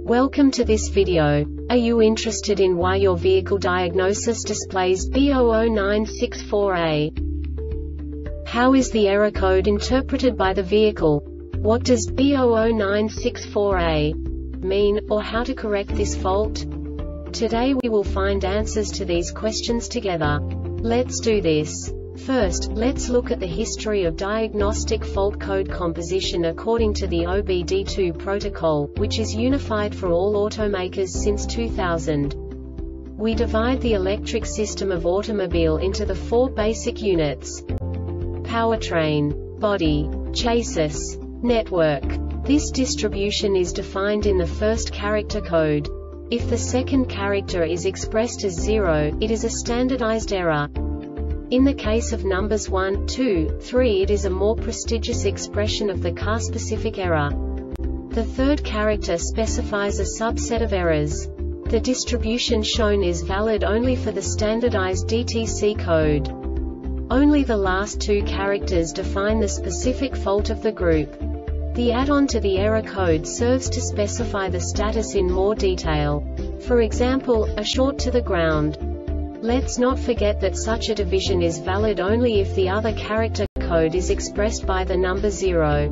Welcome to this video. Are you interested in why your vehicle diagnosis displays B00964A? How is the error code interpreted by the vehicle? What does B00964A mean, or how to correct this fault? Today we will find answers to these questions together. Let's do this. First, let's look at the history of diagnostic fault code composition according to the OBD2 protocol, which is unified for all automakers since 2000. We divide the electric system of automobile into the four basic units: powertrain, body, chassis, network. This distribution is defined in the first character code. If the second character is expressed as 0, it is a standardized error. In the case of numbers 1, 2, 3, it is a more prestigious expression of the car-specific error. The third character specifies a subset of errors. The distribution shown is valid only for the standardized DTC code. Only the last two characters define the specific fault of the group. The add-on to the error code serves to specify the status in more detail. For example, a short to the ground. Let's not forget that such a division is valid only if the other character code is expressed by the number 0.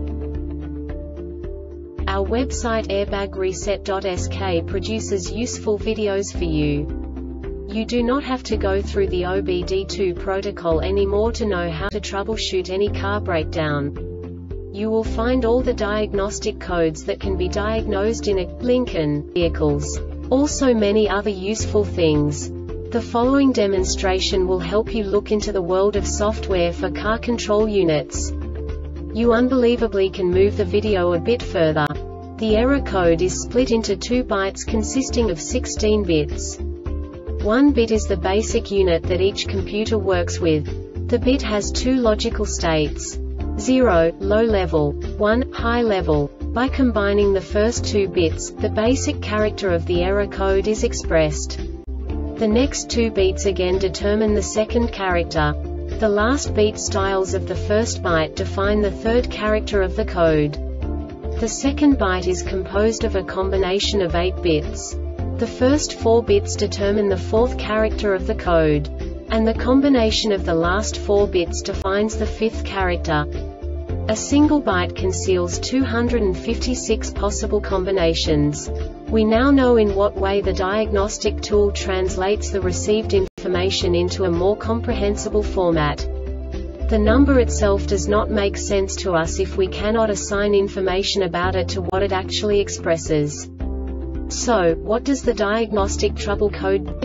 Our website airbagreset.sk produces useful videos for you. You do not have to go through the OBD2 protocol anymore to know how to troubleshoot any car breakdown. You will find all the diagnostic codes that can be diagnosed in a Lincoln vehicles. Also many other useful things. The following demonstration will help you look into the world of software for car control units. You unbelievably can move the video a bit further. The error code is split into 2 bytes consisting of 16 bits. 1 bit is the basic unit that each computer works with. The bit has 2 logical states: 0, low level, 1, high level. By combining the first 2 bits, the basic character of the error code is expressed. The next 2 beats again determine the second character. The last beat styles of the first byte define the third character of the code. The second byte is composed of a combination of 8 bits. The first 4 bits determine the fourth character of the code. And the combination of the last 4 bits defines the fifth character. A single byte conceals 256 possible combinations. We now know in what way the diagnostic tool translates the received information into a more comprehensible format. The number itself does not make sense to us if we cannot assign information about it to what it actually expresses. So, what does the diagnostic trouble code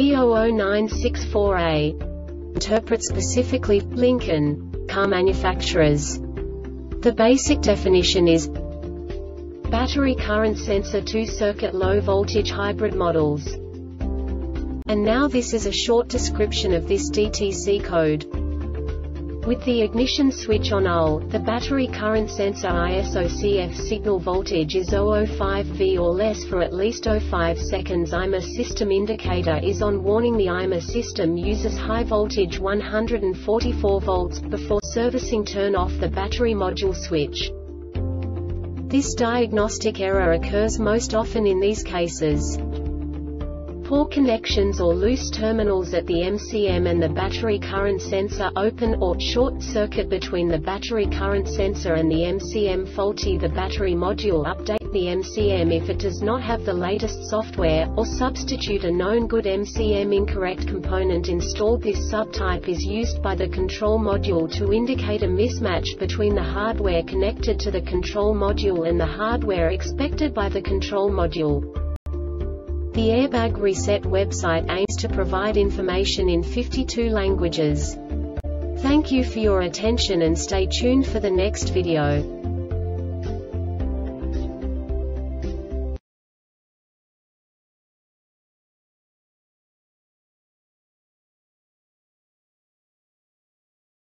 B00964A interpret specifically for Lincoln car manufacturers? The basic definition is battery current sensor 2-circuit low-voltage hybrid models. And now this is a short description of this DTC code. With the ignition switch on UL, the battery current sensor ISOCF signal voltage is 005V or less for at least 05 seconds. IMA system indicator is on. Warning: the IMA system uses high voltage 144 volts. Before servicing, turn off the battery module switch. This diagnostic error occurs most often in these cases: poor connections or loose terminals at the MCM and the battery current sensor, open or short circuit between the battery current sensor and the MCM, faulty the battery module. Update the MCM if it does not have the latest software, or substitute a known good MCM incorrect component installed. This subtype is used by the control module to indicate a mismatch between the hardware connected to the control module and the hardware expected by the control module. The Airbag Reset website aims to provide information in 52 languages. Thank you for your attention and stay tuned for the next video.